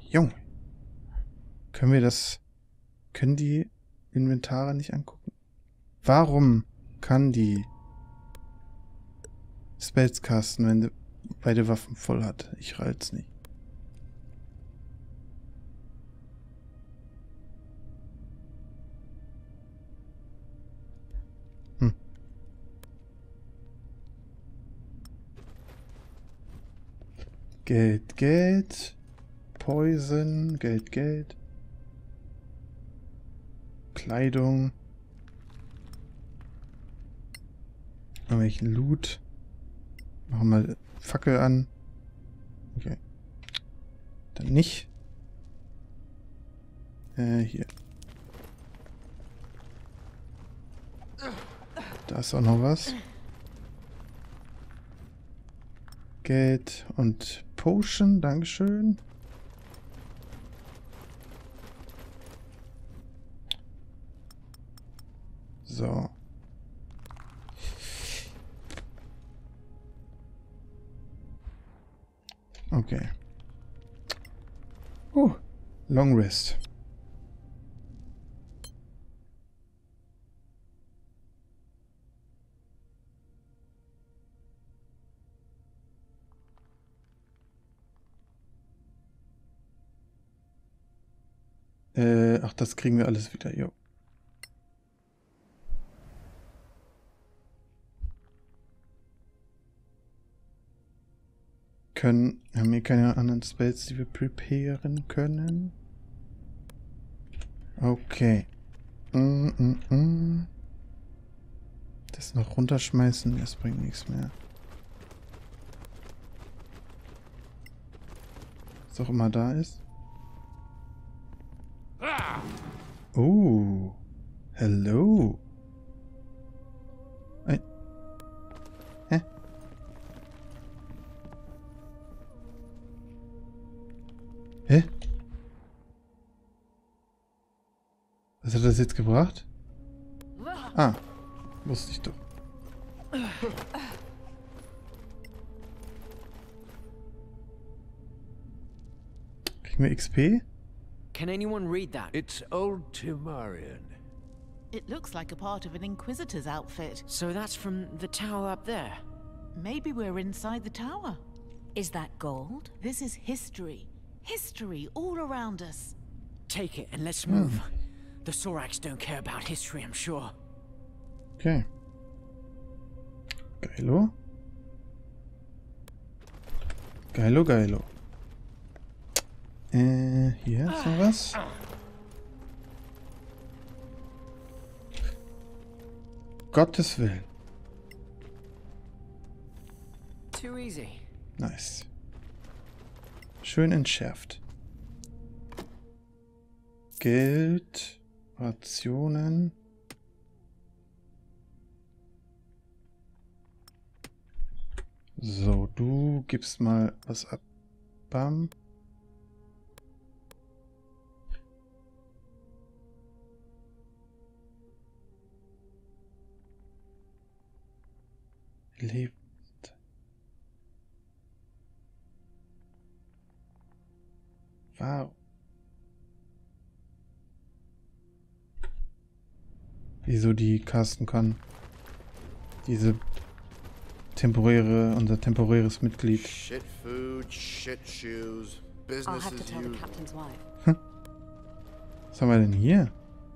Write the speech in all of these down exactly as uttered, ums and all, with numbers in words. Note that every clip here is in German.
Junge. Können wir das... Können die Inventare nicht angucken? Warum kann die Spells casten, wenn sie beide Waffen voll hat? Ich rall's nicht. Hm. Geld, Geld. Poison, Geld, Geld. Kleidung. Irgendwelchen Loot. Machen wir Fackel an. Okay. Dann nicht. Äh, hier. Da ist auch noch was. Geld und Potion, Dankeschön. So. Okay. Uh, Long Rest. Äh, ach, das kriegen wir alles wieder, jo. Können, haben wir keine anderen Spells, die wir preparen können? Okay. Mm, mm, mm. Das noch runterschmeißen, das bringt nichts mehr. Was auch immer da ist. Oh. Hello. Ein. Hä? Hä? Was hat das jetzt gebracht? Ah. Wusste ich doch. Kriegen wir X P? Can anyone read that? It's old Timarian. It looks like a part of an Inquisitor's outfit. So that's from the tower up there. Maybe we're inside the tower. Is that gold? This is history. History all around us. Take it and let's move. The Sorax don't care about history, I'm sure. Okay. Geilo. Geilo, geilo. Äh, hier ist noch was. Gottes Willen. Too easy. Nice. Schön entschärft. Geld, Rationen. So, du gibst mal was ab. Bam. Lebt. Wow. Wieso die casten kann. Diese temporäre, unser temporäres Mitglied. Shit food, shit shoes, business I'll have to as tell the usual. captain's wife. Was haben wir denn hier?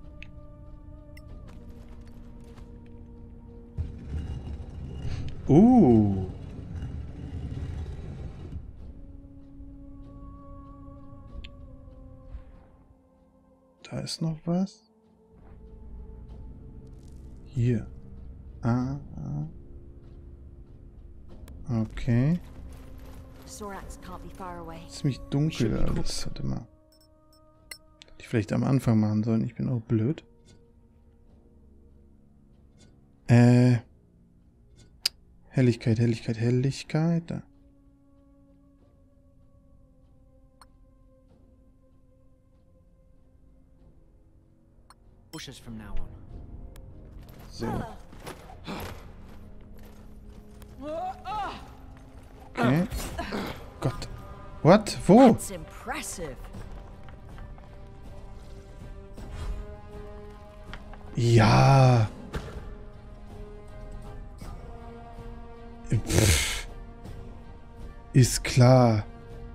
Uh. Da ist noch was. Hier. Ah, ah. Okay. Sorax can't be far away. Ziemlich dunkel alles. Warte mal. Hätte ich vielleicht am Anfang machen sollen. Ich bin auch blöd. Äh. Helligkeit, Helligkeit, Helligkeit. Da. Bushes from now on. So. Okay. Gott. What? Wo? That's impressive. Ja. Pff. Ist klar.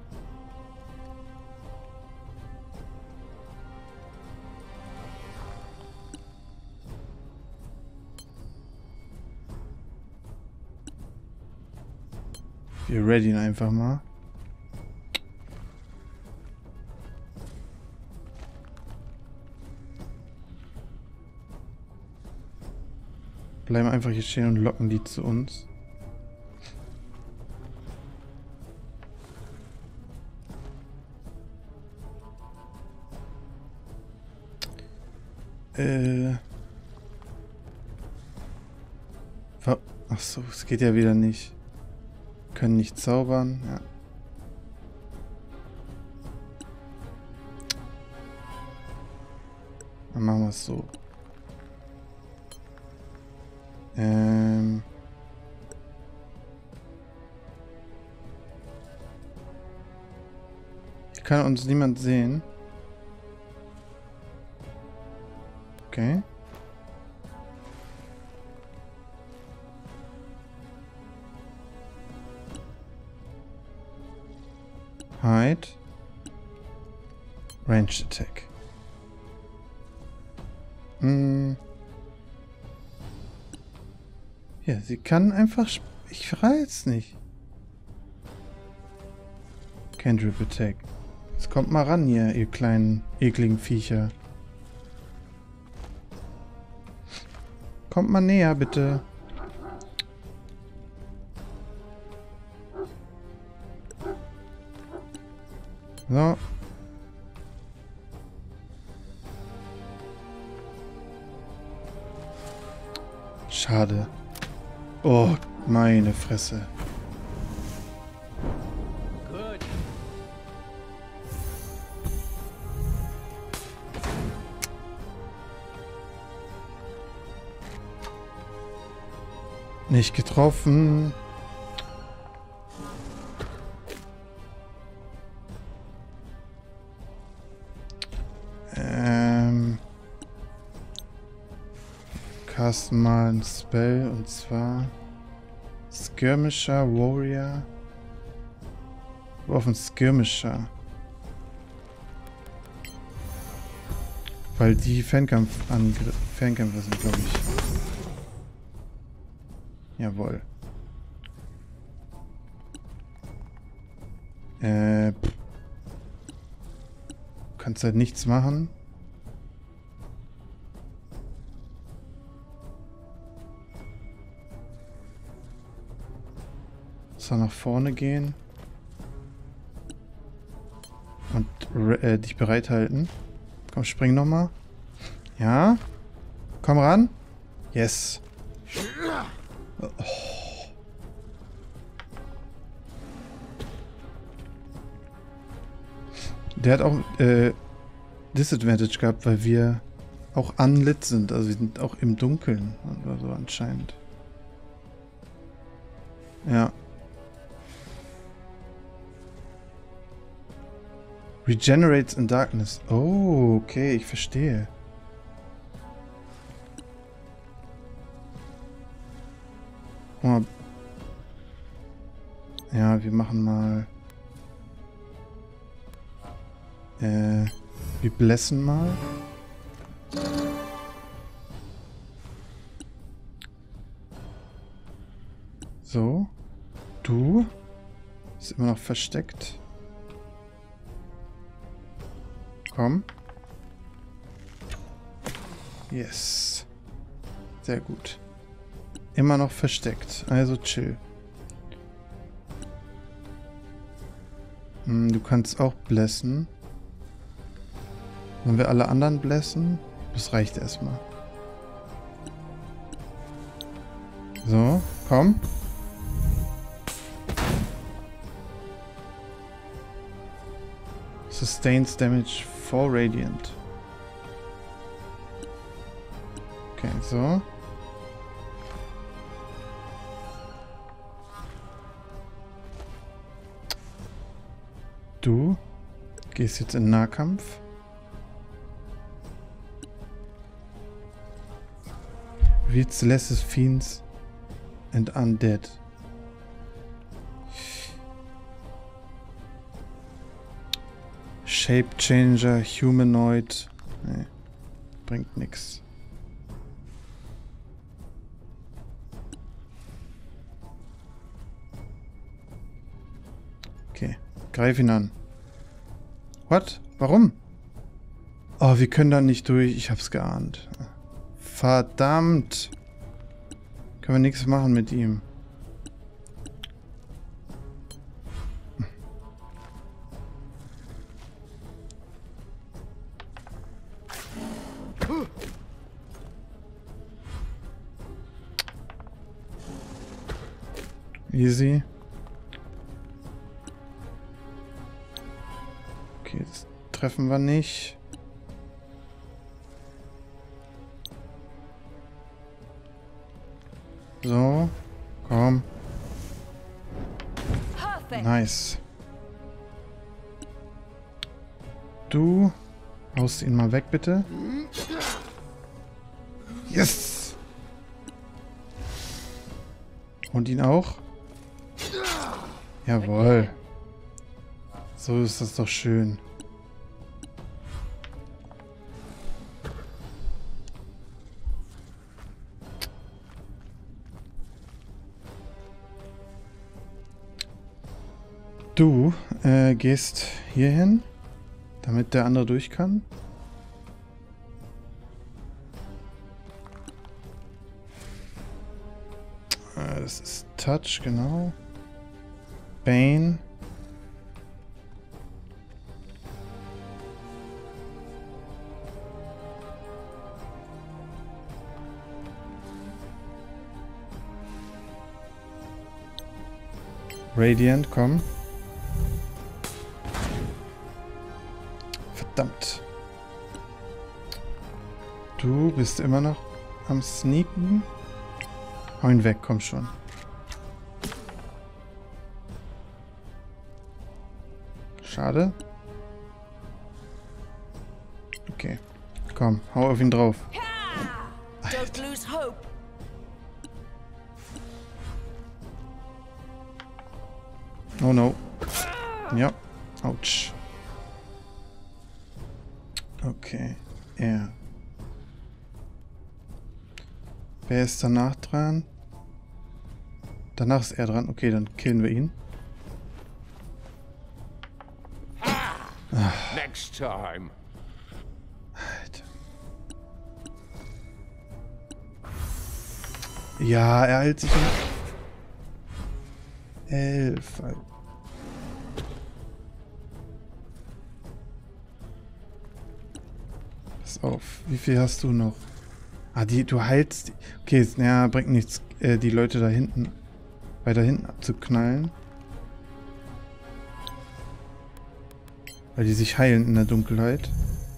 Wir readyen einfach mal. Bleiben einfach hier stehen und locken die zu uns. Äh. Ach so, es geht ja wieder nicht. Können nicht zaubern, ja. Dann machen wir es so. Ähm. Hier kann uns niemand sehen. Okay. Hide. Ranged Attack. Hm. Ja, sie kann einfach... Ich weiß nicht. Cantrip Attack. Jetzt kommt mal ran hier, ihr kleinen, ekligen Viecher. Kommt mal näher, bitte. So. Schade. Oh, meine Fresse. Good. Nicht getroffen. Ähm. Casten mal ein Spell und zwar Skirmisher Warrior. Auf einen Skirmisher. Weil die Fernkampf Angr Fernkämpfer sind, glaube ich. Jawohl. Äh. Pff. Kannst halt nichts machen. So, nach vorne gehen. Und äh, dich bereithalten. Komm, spring nochmal. Ja. Komm ran. Yes. Oh. Der hat auch äh, Disadvantage gehabt, weil wir auch unlit sind. Also wir sind auch im Dunkeln oder so anscheinend. Ja. Regenerates in Darkness. Oh, okay, ich verstehe. Oh. Ja, wir machen mal... Äh, wir blessen mal. So. Du. Ist immer noch versteckt. Komm. Yes. Sehr gut. Immer noch versteckt. Also chill. Hm, du kannst auch blessen. Wollen wir alle anderen blessen? Das reicht erstmal. So, komm. Sustains damage four radiant. Okay, so. Du gehst jetzt in Nahkampf. Reads the lesser fiends and undead. Shape Changer, Humanoid. Nee, bringt nix. Okay, greif ihn an. What? Warum? Oh, wir können da nicht durch. Ich hab's geahnt. Verdammt. Können wir nichts machen mit ihm. Easy. Okay, das treffen wir nicht. So, komm. Nice. Du haust ihn mal weg, bitte. Yes! Und ihn auch? Jawohl. So ist das doch schön. Du äh, gehst hier hin, damit der andere durch kann. Äh, das ist Touch, genau. Bane. Radiant, komm. Verdammt. Du bist immer noch am Sneaken. Hau ihn weg, komm schon. Schade. Okay. Komm, hau auf ihn drauf. Don't lose hope. Oh no. Ja. Autsch. Okay. Er. Wer ist danach dran? Danach ist er dran. Okay, dann killen wir ihn. Next time. Alter. Ja, er hält sich um elf. Pass auf. Wie viel hast du noch? Ah, die, du heilst. Okay, jetzt, naja, bringt nichts, äh, die Leute da hinten, weiter hinten abzuknallen. Weil die sich heilen in der Dunkelheit.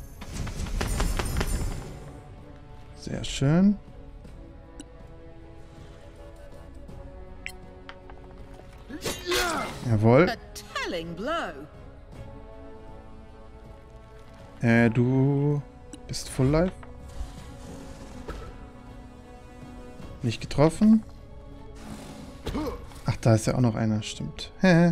Sehr schön. Jawohl. A telling blow. Äh, du bist Full Life. Nicht getroffen. Ach, da ist ja auch noch einer, stimmt. Hä?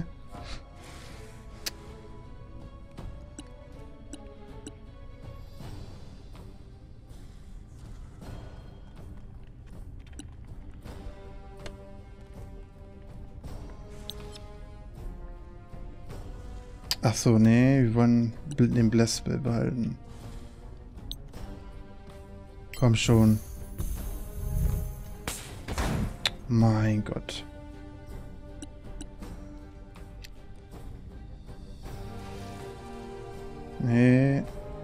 Ach so, nee, wir wollen den Blessspell behalten. Komm schon. Mein Gott. Nee.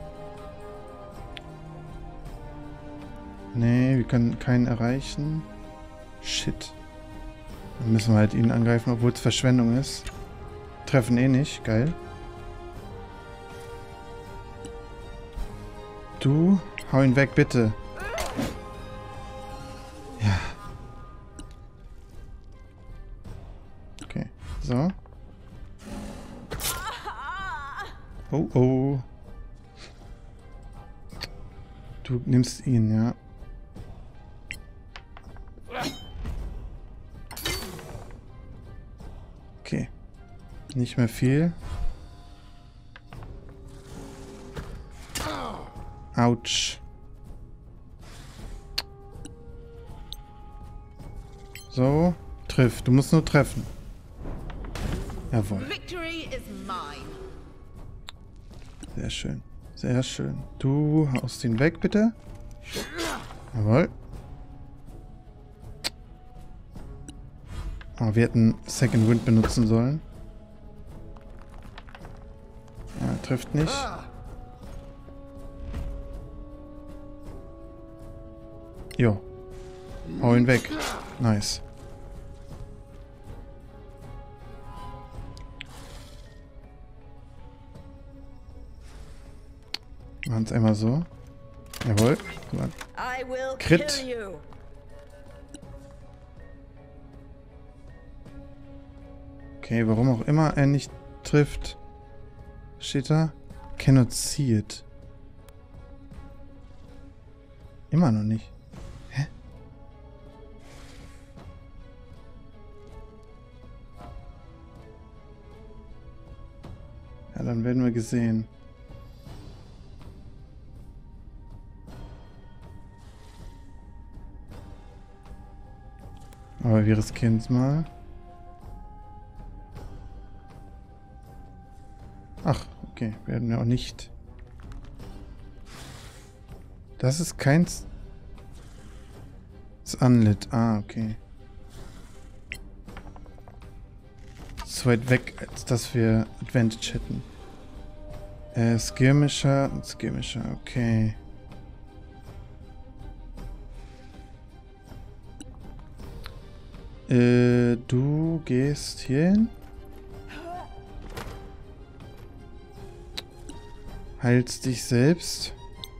Nee, wir können keinen erreichen. Shit. Dann müssen wir halt ihn angreifen, obwohl es Verschwendung ist. Treffen eh nicht. Geil. Du, hau ihn weg, bitte. Ja. Okay, so. Oh, oh. Du nimmst ihn, ja. Nicht mehr viel. Autsch. So. Triff. Du musst nur treffen. Jawohl. Victory is mine. Sehr schön. Sehr schön. Du haust ihn weg, bitte. Jawohl. Oh, wir hätten Second Wind benutzen sollen. Ja, trifft nicht. Jo. Hau ihn weg. Nice. Machen es einmal so. Jawohl. I will Crit. kill you. Okay, warum auch immer er nicht trifft. Steht da? Cannot see it. Immer noch nicht. Hä? Ja, dann werden wir gesehen. Aber wir riskieren es mal. Ach, okay. Werden wir auch nicht. Das ist keins. Das Unlit. Ah, okay. Zu weit weg, als dass wir Advantage hätten. Äh, Skirmisher und Skirmisher. Okay. Äh, du gehst hier hin. Heilst dich selbst.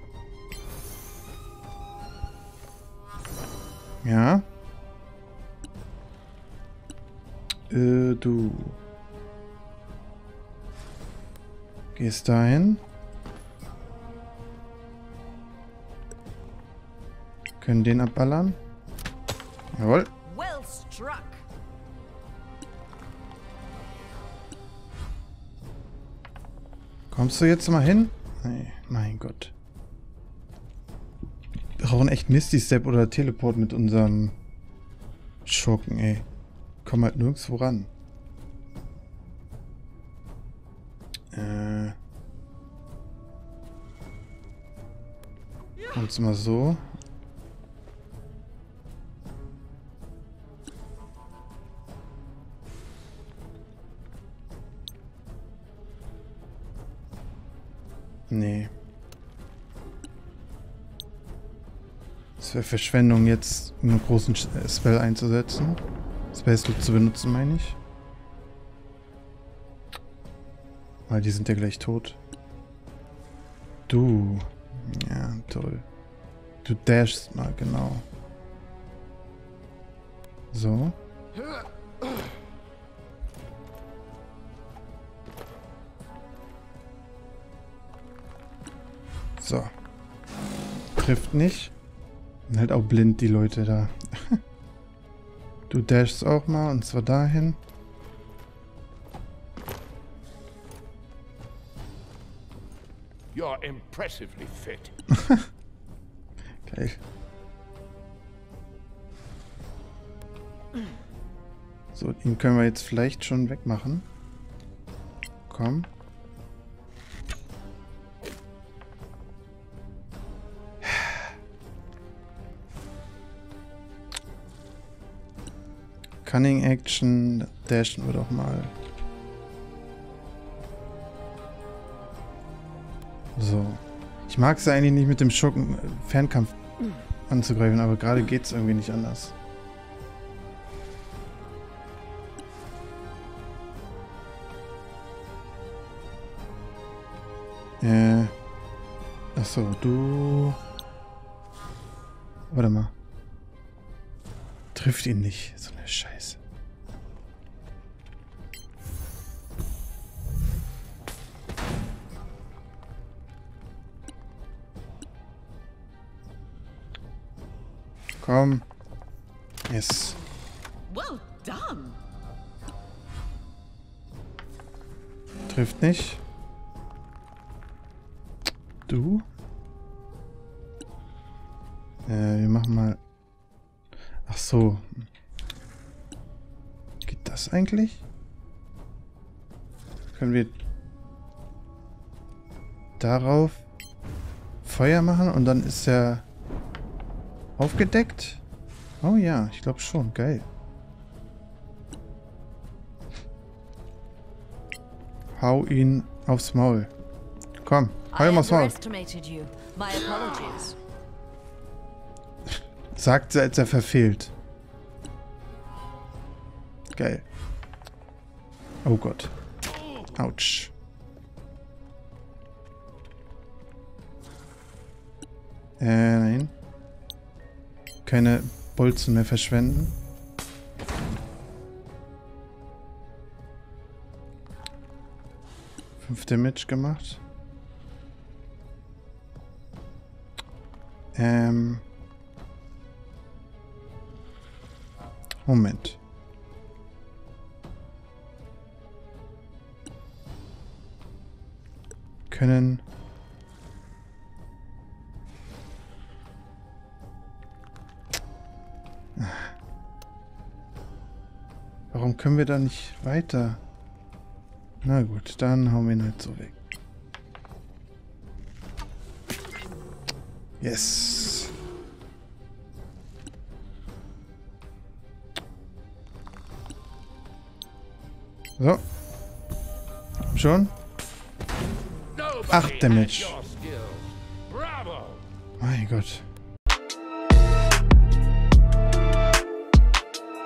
Ja. Äh, du. Gehst dahin. Können den abballern. Jawohl. Well struck. Kommst du jetzt mal hin? Nee, mein Gott. Wir brauchen echt Misty Step oder Teleport mit unserem Schurken, ey. Kommen halt nirgendwo ran. Äh. Kommt's mal so. Nee. Es wäre Verschwendung, jetzt einen großen Spell einzusetzen. Space Loop zu benutzen, meine ich. Weil die sind ja gleich tot. Du. Ja, toll. Du dashst mal, genau. So. So. Trifft nicht. Sind halt auch blind, die Leute da. Du dashst auch mal, und zwar dahin. You're impressively fit. Geil. So, ihn können wir jetzt vielleicht schon wegmachen. Komm. Cunning Action, dashen wir doch mal. So. Ich mag es ja eigentlich nicht mit dem Schurken Fernkampf anzugreifen, aber gerade geht es irgendwie nicht anders. Äh. Achso, du. Warte mal. Trifft ihn nicht. So eine Scheiße. Komm. Yes. Well done. Trifft nicht. Du? Äh, wir machen mal... Ach so. Geht das eigentlich? Können wir darauf Feuer machen und dann ist er aufgedeckt? Oh ja, ich glaube schon. Geil. Hau ihn aufs Maul. Komm, hau ihm aufs Maul. underestimated you. My apologies. Sagt sie, als er verfehlt. Geil. Oh Gott. Autsch. Äh, nein. Keine Bolzen mehr verschwenden. Fünf Damage gemacht. Ähm. Moment. Können... Warum können wir da nicht weiter? Na gut, dann hauen wir ihn halt so weg. Yes. So. Schon? Acht Damage. Mein Gott.